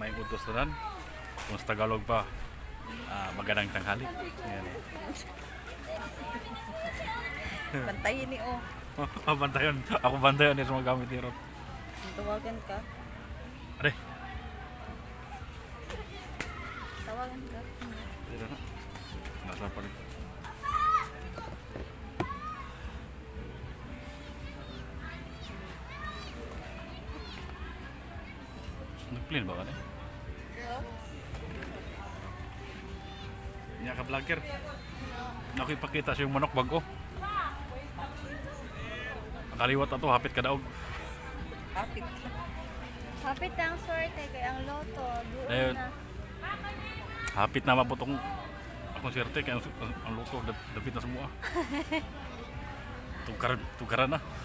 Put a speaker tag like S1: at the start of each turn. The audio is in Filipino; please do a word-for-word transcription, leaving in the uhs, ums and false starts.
S1: may utos na rin. Kung sa Tagalog pa, uh, magandang tanghali. Ayan.
S2: Bantayin ni O.
S1: Bantayan. Ako bantayan ni sa mga gamit ni Ron.
S2: Tawagan ka.
S1: Are.
S2: Tawagan ka.
S1: Dito na. Nasa pa rin. Nag-plane ba ka na? Niya ka vlogger. Nakipakita siya yung manok bago. Kaliwat ato, hapit ka daog.
S2: Hapit.
S3: Hapit ang swerte kay ang loto. Doon
S1: Ayun.
S3: na.
S1: Hapit na maputong akong swerte kaya ang, ang, ang luto dapit na semua. Tukaran, tukaran na.